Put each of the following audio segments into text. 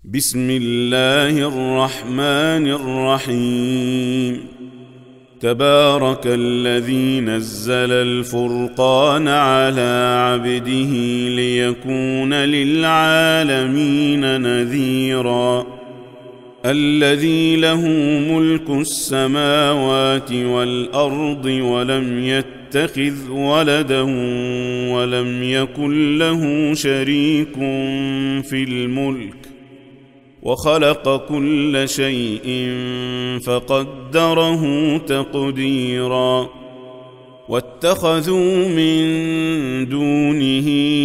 بسم الله الرحمن الرحيم. تبارك الذي نزل الفرقان على عبده ليكون للعالمين نذيرا. الذي له ملك السماوات والأرض ولم يتخذ ولدا ولم يكن له شريك في الملك وخلق كل شيء فقدره تقديرا. واتخذوا من دونه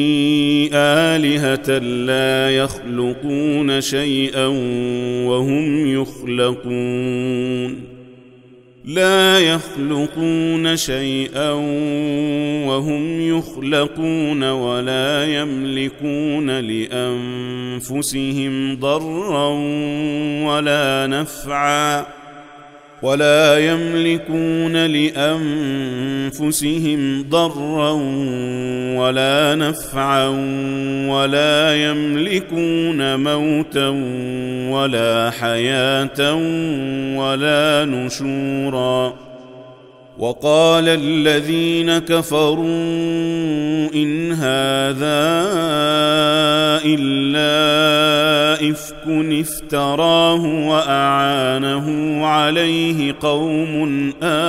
آلهة لا يخلقون شيئا وهم يخلقون ولا يملكون لأنفسهم ضرا ولا نفعا ولا يملكون موتا ولا حياة ولا نشورا. وقال الذين كفروا إن هذا إلا إفك افتراه وأعانه عليه قوم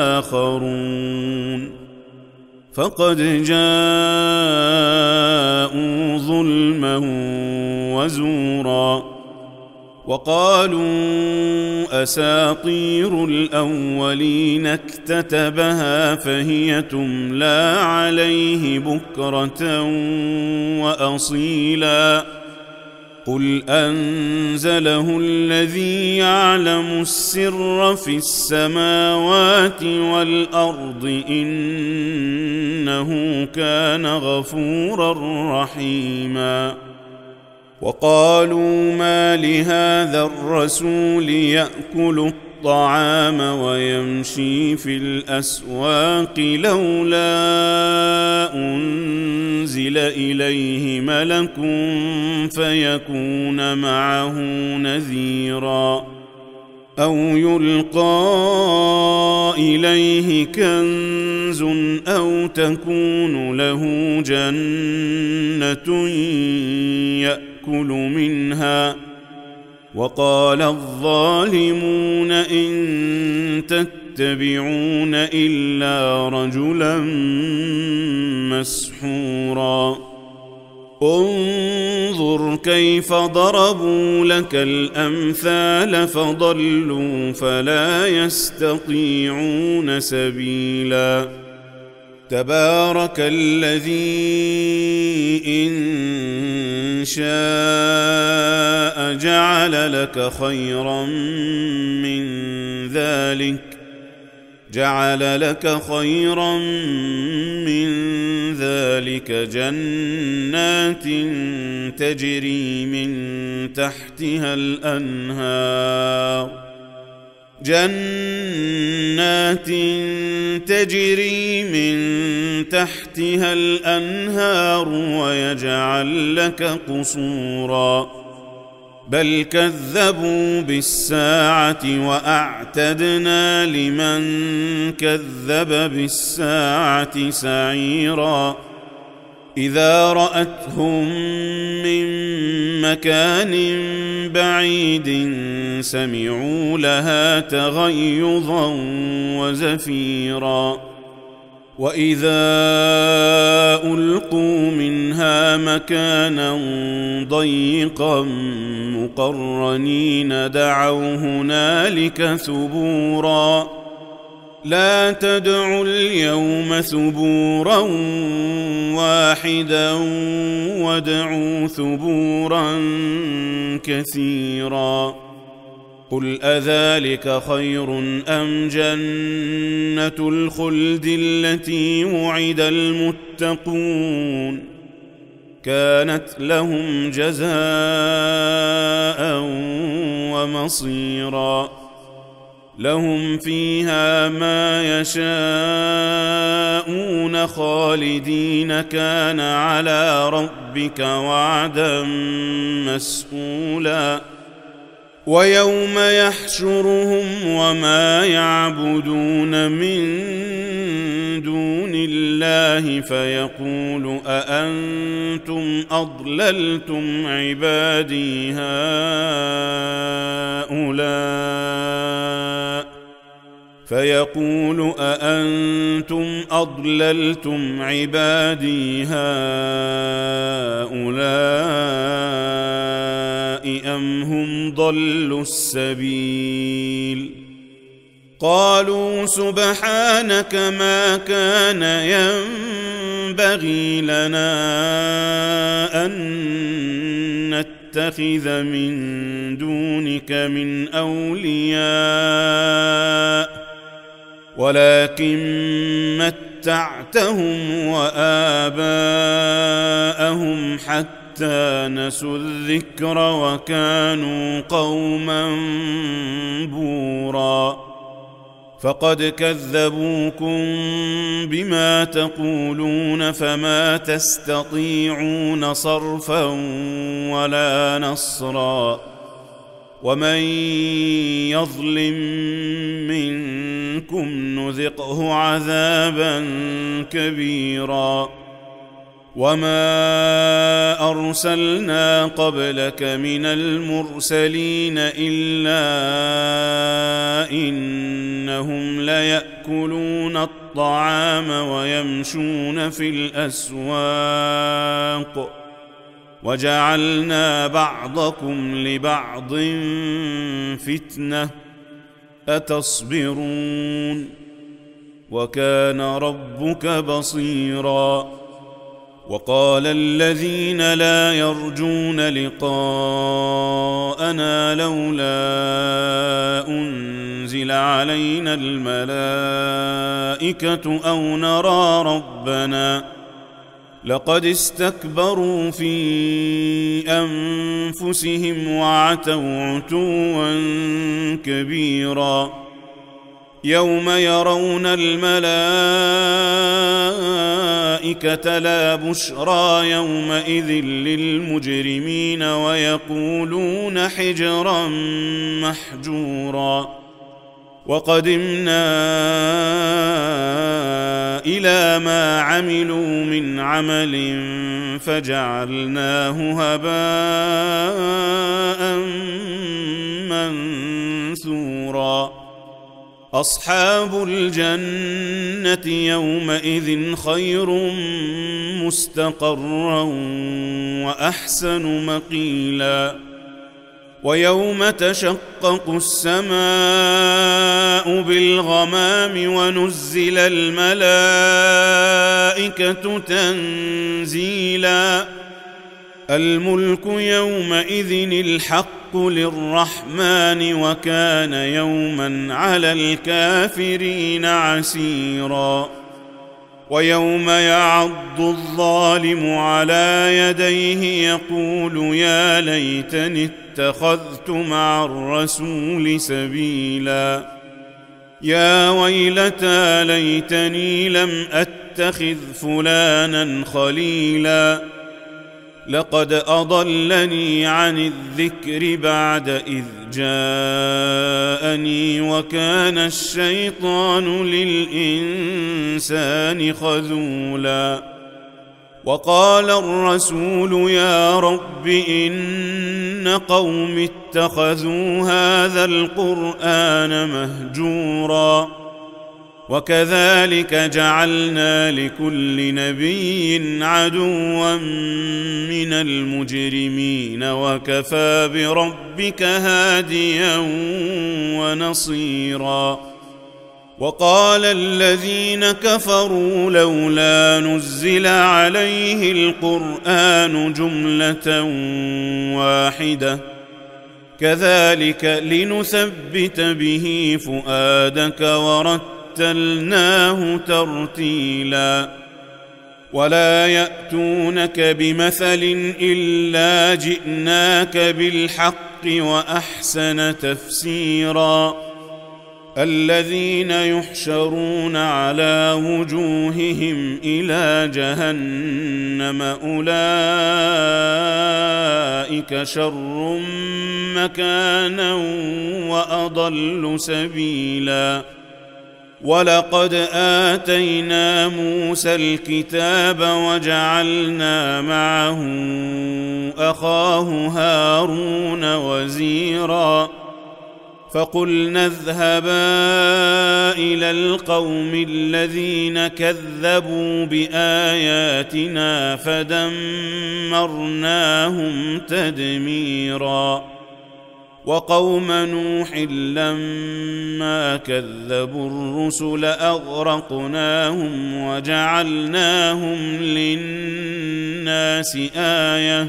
آخرون فقد جاءوا ظلما وزورا. وقالوا أساطير الأولين اكتتبها فهي تملى عليه بكرة وأصيلا. قل أنزله الذي يعلم السر في السماوات والأرض إنه كان غفورا رحيما. وقالوا ما لهذا الرسول يأكل الطعام ويمشي في الأسواق لولا أنزل إليه ملك فيكون معه نذيرا أو يلقى إليه كنز أو تكون له جنة يأكل منها. وقال الظالمون إن تتبعون إلا رجلا مسحورا. انظر كيف ضربوا لك الأمثال فضلوا فلا يستطيعون سبيلا. تبارك الذي إن شاء جعل لك خيرا من ذلك جنات تجري من تحتها الأنهار ويجعل لك قصورا. بل كذبوا بالساعة وأعتدنا لمن كذب بالساعة سعيرا. إذا رأتهم من مكان بعيد سمعوا لها تغيظا وزفيرا. وإذا ألقوا منها مكانا ضيقا مقرنين دعوا هنالك ثبورا. لا تدعوا اليوم ثبورا واحدا وادعوا ثبورا كثيرا. قل أذلك خير أم جنة الخلد التي وعد المتقون كانت لهم جزاء ومصيرا. لهم فيها ما يشاءون خالدين كان على ربك وعدا مسئولا. ويوم يحشرهم وما يعبدون من دون الله فيقول أأنتم أضللتم عبادي هؤلاء أم هم ضلوا السبيل قالوا سبحانك ما كان ينبغي لنا أن نتخذ من دونك من أولياء ولكن متعتهم وآباءهم حتى نسوا الذكر وكانوا قوما بورا فقد كذبوكم بما تقولون فما تستطيعون صرفا ولا نصرا ومن يظلم منكم نذقه عذابا كبيرا وما أرسلنا قبلك من المرسلين إلا إنهم ليأكلون الطعام ويمشون في الأسواق وجعلنا بعضكم لبعض فتنة أتصبرون وكان ربك بصيرا وقال الذين لا يرجون لقاءنا لولا أنزل علينا الملائكة أو نرى ربنا لقد استكبروا في أنفسهم وعتوا عتوا كبيرا يوم يرون الملائكة لا بشرى يومئذ للمجرمين ويقولون حجرا محجورا وقدمنا إلى ما عملوا من عمل فجعلناه هباء منثورا أصحاب الجنة يومئذ خير مستقرا وأحسن مقيلا ويوم تشقق السماء بالغمام ونزل الملائكة تنزيلا الملك يومئذ الحق للرحمن وكان يوما على الكافرين عسيرا ويوم يعض الظالم على يديه يقول يا ليتني اتخذت مع الرسول سبيلا يا ويلتى ليتني لم أتخذ فلانا خليلا لقد أضلني عن الذكر بعد إذ جاءني وكان الشيطان للإنسان خذولا وقال الرسول يا رب إن قوم اتخذوا هذا القرآن مهجورا وكذلك جعلنا لكل نبي عدوا من المجرمين وكفى بربك هاديا ونصيرا وقال الذين كفروا لولا نزل عليه القرآن جملة واحدة كذلك لنثبت به فؤادك ورتلناه ترتيلا ولا يأتونك بمثل إلا جئناك بالحق وأحسن تفسيرا الذين يحشرون على وجوههم إلى جهنم أولئك شر مكانا وأضل سبيلا. ولقد آتينا موسى الكتاب وجعلنا معه أخاه هارون وزيرا فقلنا اذهبا إلى القوم الذين كذبوا بآياتنا فدمرناهم تدميرا. وقوم نوح لما كذبوا الرسل أغرقناهم وجعلناهم للناس آية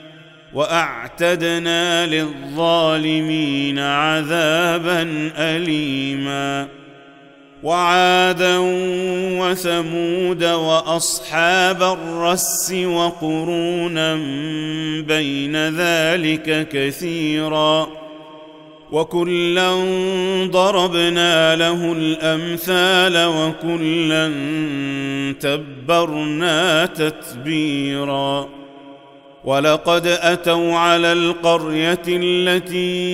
وأعتدنا للظالمين عذابا أليما. وعادا وثمود وأصحاب الرس وقرونا بين ذلك كثيرا وكلا ضربنا له الأمثال وكلا تبرنا تتبيرا. ولقد أتوا على القرية التي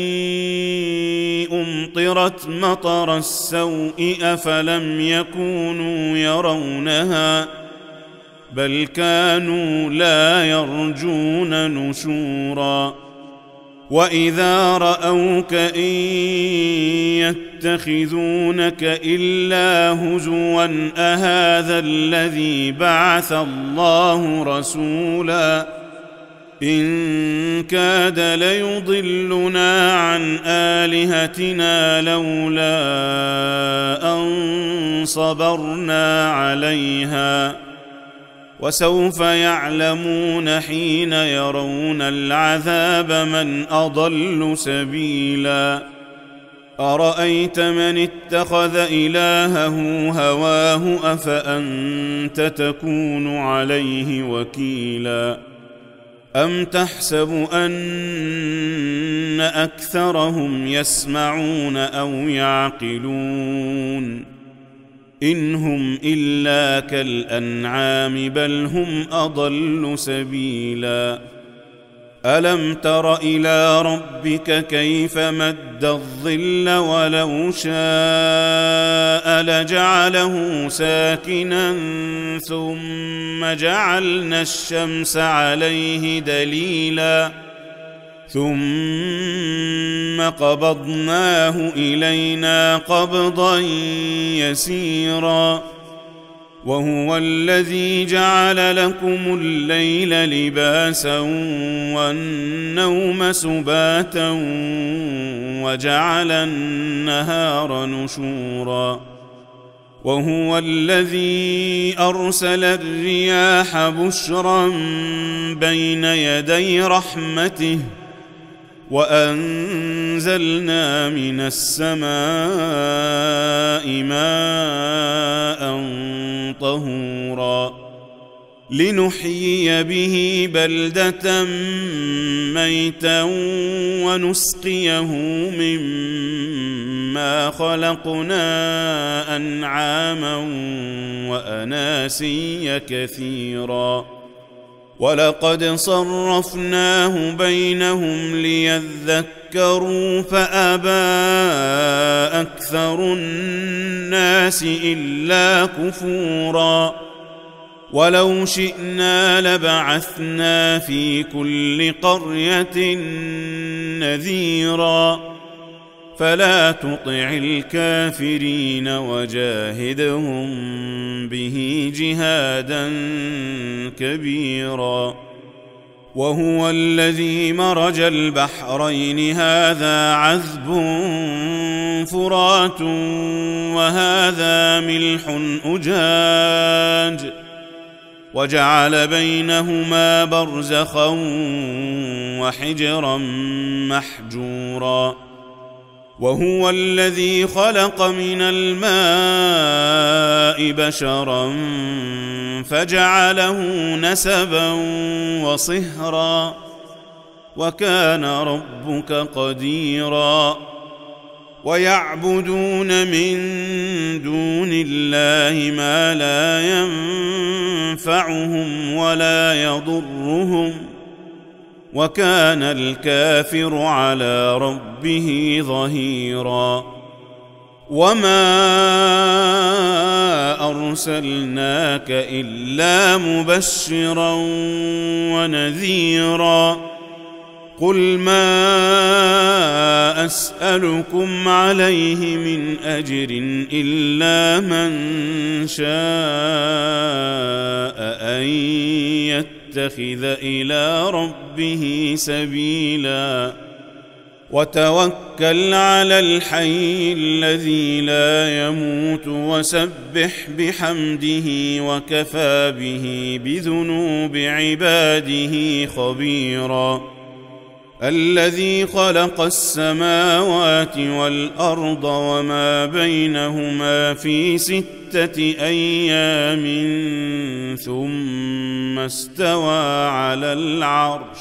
أمطرت مطر السوء أفلم يكونوا يرونها بل كانوا لا يرجون نشورا. وإذا رأوك إن يتخذونك إلا هزوا أهذا الذي بعث الله رسولا إن كاد ليضلنا عن آلهتنا لولا أن صبرنا عليها. وسوف يعلمون حين يرون العذاب من أضل سبيلا. أرأيت من اتخذ إلهه هواه أفأنت تكون عليه وكيلا. أم تحسب أن أكثرهم يسمعون أو يعقلون إن هم إلا كالأنعام بل هم أضل سبيلا. ألم تر إلى ربك كيف مد الظل ولو شاء لجعله ساكنا ثم جعلنا الشمس عليه دليلا ثم قبضناه إلينا قبضا يسيرا. وهو الذي جعل لكم الليل لباسا والنوم سباتا وجعل النهار نشورا. وهو الذي أرسل الرياح بشرا بين يدي رحمته وأنزلنا من السماء ماء طهورا لنحيي به بلدة ميتا ونسقيه مما خلقنا أنعاما وأناسيا كثيرا. ولقد صرفناه بينهم ليذكروا فأبى أكثر الناس إلا كفورا. ولو شئنا لبعثنا في كل قرية نذيرا فلا تطع الكافرين وجاهدهم به جهادا كبيرا. وهو الذي مرج البحرين هذا عذب فرات وهذا ملح أجاج وجعل بينهما برزخا وحجرا محجورا. وهو الذي خلق من الماء بشرا فجعله نسبا وصهرا وكان ربك قديرا. ويعبدون من دون الله ما لا ينفعهم ولا يضرهم، وكان الكافر على ربه ظهيرا. وما أرسلناك إلا مبشرا ونذيرا. قل ما أسألكم عليه من أجر إلا من شاء أن يتخذ إلى ربه سبيلا. وتوكل على الحي الذي لا يموت وسبح بحمده وكفى به بذنوب عباده خبيرا. الذي خلق السماوات والأرض وما بينهما في 6 أيام ثم استوى على العرش.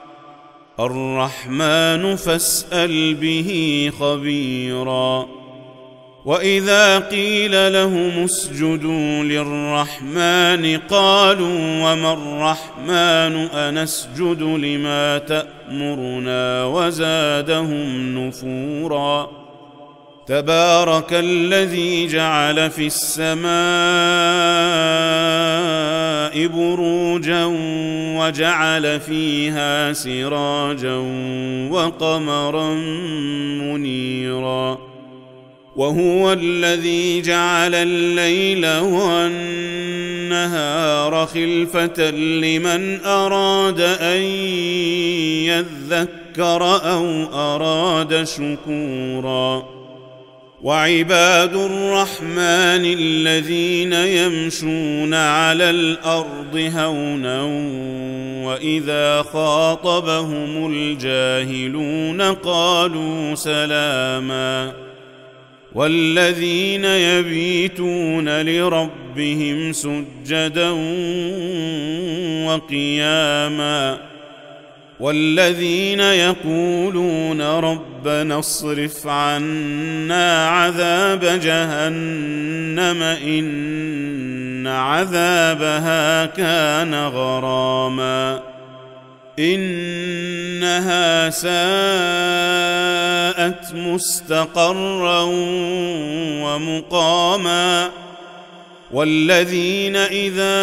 الرحمن فاسأل به خبيرا. وإذا قيل لهم اسجدوا للرحمن قالوا وما الرحمن أنسجد لما تأمرنا وزادهم نفورا. تبارك الذي جعل في السماء بروجا وجعل فيها سراجا وقمرا منيرا. وهو الذي جعل الليل والنهار خلفة لمن أراد أن يذكر أو أراد شكورا. وعباد الرحمن الذين يمشون على الأرض هونا وإذا خاطبهم الجاهلون قالوا سلاما. والذين يبيتون لربهم سجدا وقياما. والذين يقولون ربنا اصرف عنا عذاب جهنم إن عذابها كان غراما. إنها ساءت مستقرا ومقاما. والذين إذا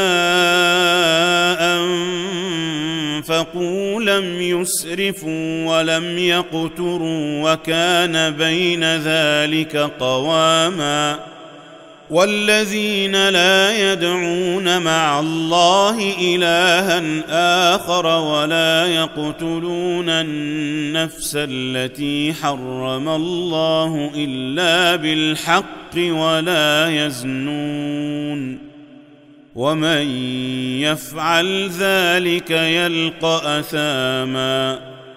أنفقوا لم يسرفوا ولم يقتروا وكان بين ذلك قواما. والذين لا يدعون مع الله إلها آخر ولا يقتلون النفس التي حرم الله إلا بالحق ولا يزنون. ومن يفعل ذلك يلقى أثاما.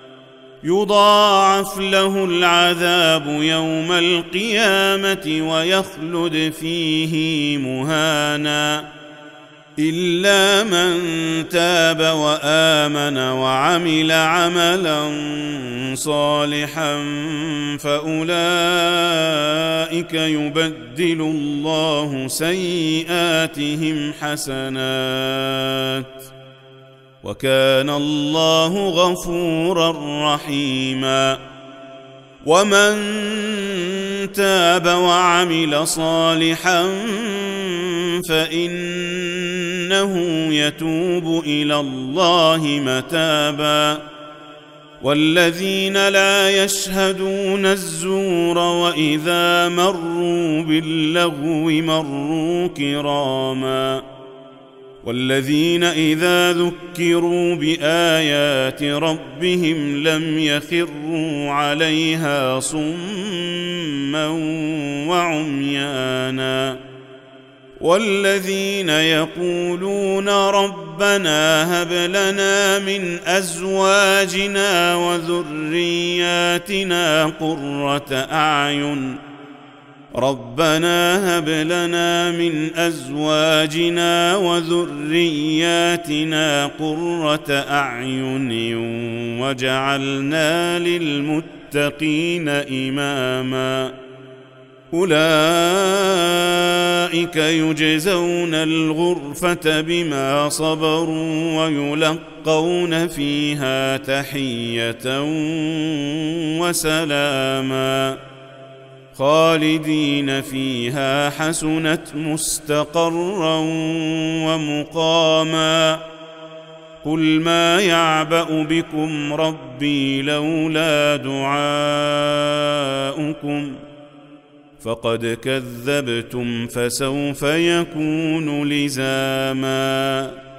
يضاعف له العذاب يوم القيامة ويخلد فيه مهانا. إلا من تاب وآمن وعمل عملا صالحا فأولئك يبدل الله سيئاتهم حسنات وكان الله غفورا رحيما. ومن تاب وعمل صالحا فإنه يتوب إلى الله متابا. والذين لا يشهدون الزور وإذا مروا باللغو مروا كراما. والذين إذا ذكروا بآيات ربهم لم يخروا عليها صما وعميانا. والذين يقولون ربنا هب لنا من أزواجنا وذرياتنا قرة أعين ربنا هب لنا من أزواجنا وذرياتنا قرة أعين وجعلنا للمتقين للمتقين إماما. أولئك يجزون الغرفة بما صبروا ويلقون فيها تحية وسلاما خالدين فيها حسنت مستقرا ومقاما. قل ما يعبأ بكم ربي لولا دعاؤكم فقد كذبتم فسوف يكون لزاما.